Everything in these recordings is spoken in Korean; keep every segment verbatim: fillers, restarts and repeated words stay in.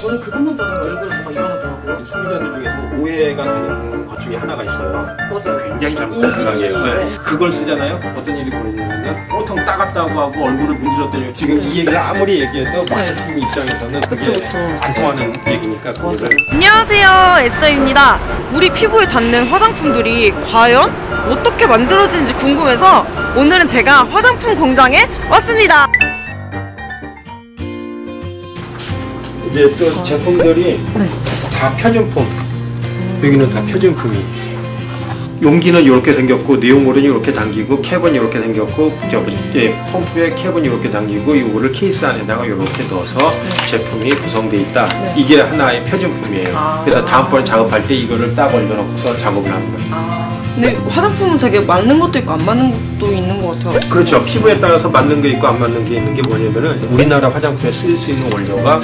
저는 그것만 보면 얼굴에 뭐가 일어나더라고요. 소비자들 중에서 오해가 되는 것 중에 하나가 있어요. 맞아요. 굉장히 잘못된 생각이에요. 네. 네. 그걸 쓰잖아요. 어떤 일이 벌어지냐면 보통 따갑다고 하고 얼굴을 문질렀더니 지금 이 얘기를 아무리 얘기해도 마케팅 입장에서는 그게 그쵸, 그쵸. 안 통하는 얘기니까 그거를. 안녕하세요, 에스더입니다. 우리 피부에 닿는 화장품들이 과연 어떻게 만들어지는지 궁금해서 오늘은 제가 화장품 공장에 왔습니다. 이제 또 제품들이 네. 다 표준품. 음. 여기는 다 표준품이. 용기는 이렇게 생겼고 내용물은 이렇게 당기고 캡은 이렇게 생겼고 저기 예, 펌프에 캡은 이렇게 당기고 이거를 케이스 안에다가 이렇게 넣어서 네. 제품이 구성되어 있다. 네. 이게 하나의 표준품이에요. 아. 그래서 다음번에 작업할 때 이거를 딱 얹어놓고서 작업을 하는 거예요. 아. 근데 화장품은 되게 맞는 것도 있고 안 맞는 것도 있는 것 같아요. 그렇죠. 피부에 따라서 맞는 게 있고 안 맞는 게 있는 게 뭐냐면은 우리나라 화장품에 쓰일 수 있는 원료가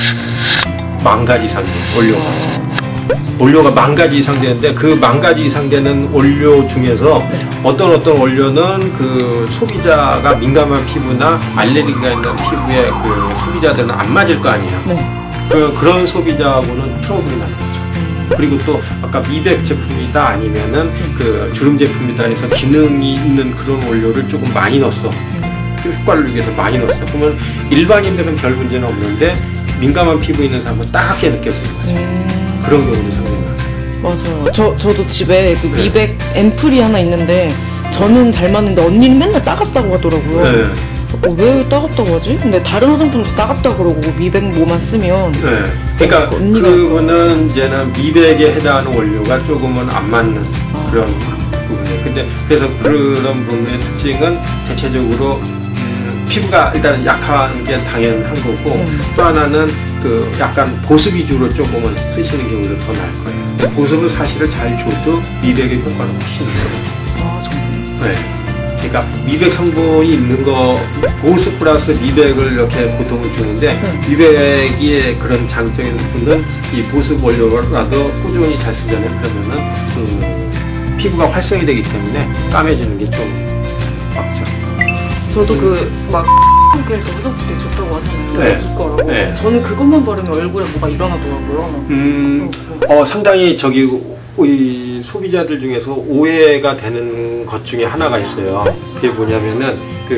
만 가지 이상 돼요. 원료가. 아. 원료가 만 가지 이상 되는데 그 만 가지 이상 되는 원료 중에서 네. 어떤 어떤 원료는 그 소비자가 민감한 피부나 알레르기가 있는 피부에 그 소비자들은 안 맞을 거 아니에요. 네. 그, 그런 소비자하고는 트러블이 나는 거죠. 음. 그리고 또 아까 미백 제품이다 아니면은 그 주름 제품이다 해서 기능이 있는 그런 원료를 조금 많이 넣었어. 음. 효과를 위해서 많이 넣었어. 그러면 일반인들은 별 문제는 없는데 민감한 피부 있는 사람은 따갑게 느껴지는 거죠. 음. 그런 경우도 상당히 많아요. 맞아요. 저, 저도 집에 그 네. 미백 앰플이 하나 있는데 저는 잘 맞는데 언니는 맨날 따갑다고 하더라고요. 네. 어, 왜 따갑다고 하지? 근데 다른 화장품도 따갑다고 그러고 미백 뭐만 쓰면 네. 그러니까 언니가 그거는 이제는 미백에 해당하는 원료가 조금은 안 맞는 아. 그런 부분이에요. 근데 그래서 그런 부분의 특징은 대체적으로 음, 피부가 일단 약한 게 당연한 거고 음. 또 하나는 그 약간 보습 위주로 조금은 쓰시는 게 오히려 더 나을 거예요. 보습을 사실을 잘 줘도 미백의 효과는 훨씬 있어요. 아 정말? 네. 그러니까 미백 성분이 있는 거 보습 플러스 미백을 이렇게 보통은 주는데 네. 미백의 그런 장점인 부분은 이 보습 원료라도 꾸준히 잘 쓰잖아요. 그러면은 그 피부가 활성이 되기 때문에 까매지는 게 좀 없죠. 저도 그 막 그래서 화장품이 좋다고 하잖아요. 네. 이거라고. 네. 저는 그것만 바르면 얼굴에 뭐가 일어나더라고요. 음, 어, 상당히 저기 이 소비자들 중에서 오해가 되는 것 중에 하나가 있어요. 그게 뭐냐면은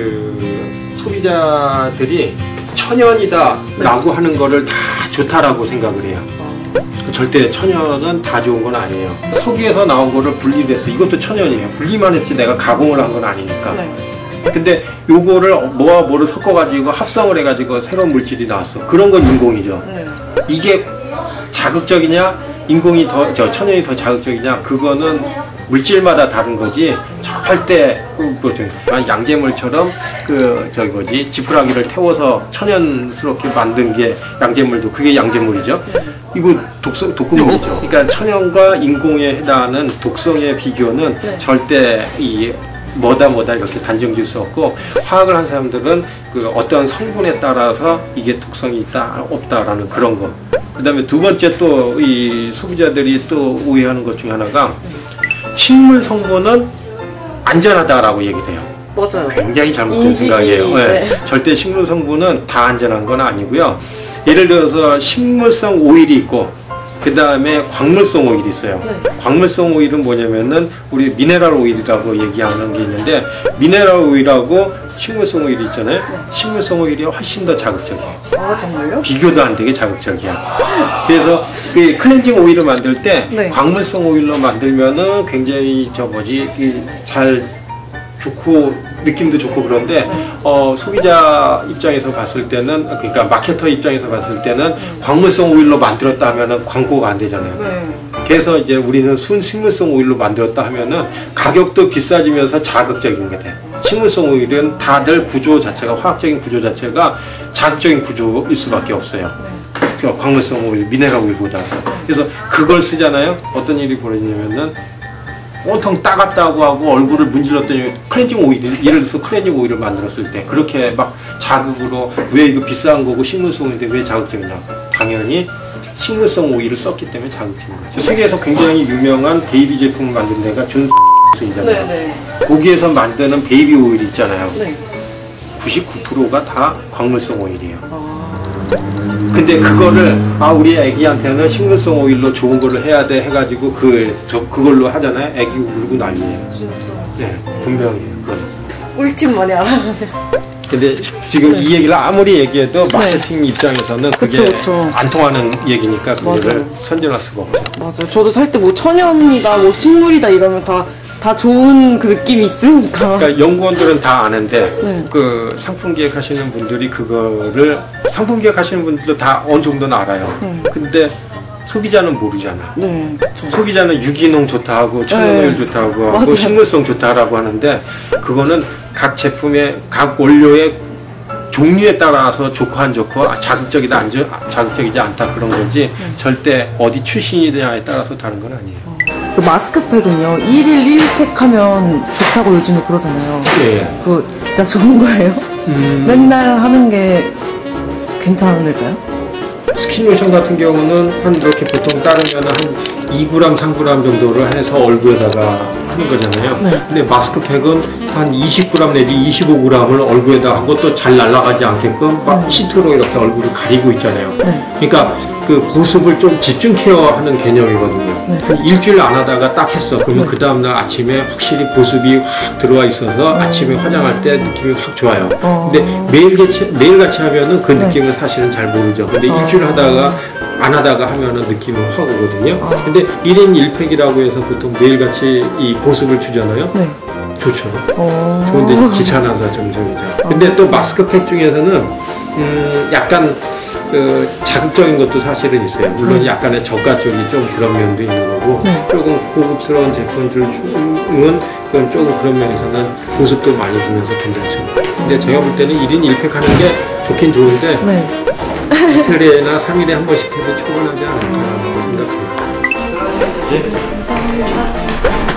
그 소비자들이 천연이다 라고 네. 하는 거를 다 좋다라고 생각을 해요. 어. 절대 천연은 다 좋은 건 아니에요. 석유에서 나온 거를 분리를 했어. 이것도 천연이에요. 분리만 했지 내가 가공을 한 건 아니니까. 네. 근데 요거를 뭐와 뭐를 섞어가지고 합성을 해가지고 새로운 물질이 나왔어. 그런 건 인공이죠. 네. 이게 자극적이냐, 인공이 더, 저 천연이 더 자극적이냐, 그거는 물질마다 다른 거지. 할 때, 뭐죠, 양재물처럼 그, 저기 뭐지, 지푸라기를 태워서 천연스럽게 만든 게 양재물도 그게 양재물이죠. 이거 독성, 독극물이죠. 그러니까 천연과 인공에 해당하는 독성의 비교는 네. 절대 이 뭐다 뭐다 이렇게 단정 지을 수 없고 화학을 한 사람들은 그 어떤 성분에 따라서 이게 독성이 있다 없다라는 그런 거. 그 다음에 두 번째 또 이 소비자들이 또 오해하는 것 중에 하나가 식물 성분은 안전하다라고 얘기해요. 맞아요. 굉장히 잘못된 생각이에요. 네. 네. 절대 식물 성분은 다 안전한 건 아니고요. 예를 들어서 식물성 오일이 있고 그 다음에 광물성 오일이 있어요. 네. 광물성 오일은 뭐냐면은 우리 미네랄 오일이라고 얘기하는 게 있는데 미네랄 오일하고 식물성 오일이 있잖아요. 네. 식물성 오일이 훨씬 더 자극적이에요. 아 정말요? 비교도 안 되게 자극적이야. 그래서 그 클렌징 오일을 만들 때 네. 광물성 오일로 만들면은 굉장히 저 뭐지 잘 좋고 느낌도 좋고 그런데 어, 소비자 입장에서 봤을 때는 그러니까 마케터 입장에서 봤을 때는 광물성 오일로 만들었다 하면은 광고가 안 되잖아요. 네. 그래서 이제 우리는 순식물성 오일로 만들었다 하면은 가격도 비싸지면서 자극적인 게 돼. 식물성 오일은 다들 구조 자체가 화학적인 구조 자체가 자극적인 구조일 수밖에 없어요. 네. 광물성 오일, 미네랄 오일보다. 그래서 그걸 쓰잖아요. 어떤 일이 벌어지냐면은 온통 따갑다고 하고 얼굴을 문질렀더니 클렌징 오일, 예를 들어서 클렌징 오일을 만들었을 때 그렇게 막 자극으로 왜 이거 비싼 거고 식물성 오일인데 왜 자극적이냐. 당연히 식물성 오일을 썼기 때문에 자극적인 거죠. 세계에서 굉장히 유명한 베이비 제품을 만든 데가 존 이잖아요. 네, 네. 거기에서 만드는 베이비 오일이 있잖아요. 네. 구십구 퍼센트가 다 광물성 오일이에요. 아. 근데 그거를 아 우리 애기한테는 식물성 오일로 좋은 거를 해야 돼 해가지고 그 저 그걸로 하잖아요. 애기 울고 난리예요. 진짜. 네, 분명해요. 그건. 꿀팁 많이 알아가네. 근데 지금 이 얘기를 아무리 얘기해도 마케팅 입장에서는 그게 그쵸, 그쵸. 안 통하는 얘기니까 그거를 맞아요. 선전할 수가 없죠. 맞아요. 저도 살 때 뭐 천연이다, 뭐 식물이다 이러면 다, 다 좋은 그 느낌이 있으니까. 그러니까 연구원들은 다 아는데 네. 그 상품 기획하시는 분들이 그거를 상품 기획하시는 분들도 다 어느 정도는 알아요. 네. 근데 소비자는 모르잖아. 네, 그쵸. 소비자는 유기농 좋다 하고 천연오일 네. 좋다고 하고 맞아요. 식물성 좋다라고 하는데 그거는 각 제품의 각 원료의 종류에 따라서 좋고 안 좋고 아, 자극적이다 안 자- 자극적이지 않다 그런 거지 절대 어디 출신이냐에 따라서 다른 건 아니에요. 그 마스크팩은요, 일 일 일 팩 하면 좋다고 요즘에 그러잖아요. 예. 그거 진짜 좋은 거예요? 음, 맨날 하는 게 괜찮을까요? 스킨로션 같은 경우는 한 이렇게 보통 따르면 한 이 그램, 삼 그램 정도를 해서 얼굴에다가 하는 거잖아요. 네. 근데 마스크팩은 한 이십 그램 내지 이십오 그램을 얼굴에다 하고 또 잘 날아가지 않게끔 막 시트로 이렇게 얼굴을 가리고 있잖아요. 네. 그러니까 그 보습을 좀 집중 케어하는 개념이거든요. 네. 한 일주일 안 하다가 딱 했어. 그러면 네. 그 다음날 아침에 확실히 보습이 확 들어와 있어서 아침에 화장할 때 느낌이 확 좋아요. 어. 근데 매일같이, 매일같이 하면은 그 네. 느낌을 사실은 잘 모르죠. 근데 어. 일주일 하다가 안 하다가 하면은 느낌은 확 오거든요. 어. 근데 일 인 일 팩이라고 해서 보통 매일같이 이 보습을 주잖아요. 네. 좋죠. 어. 좋은데 귀찮아서 점점이죠. 근데 또 마스크팩 중에서는 음 약간 그 자극적인 것도 사실은 있어요. 물론 약간의 저가 쪽이 좀 그런 면도 있는 거고 네. 조금 고급스러운 제품은 그건 조금 그런 면에서는 보습도 많이 주면서 괜찮죠. 근데 제가 볼 때는 일 인 일 팩 하는 게 좋긴 좋은데 네. 이틀에나 삼 일에 한 번씩 해도 충분하지 않을까라고 생각해요. 감사합니다.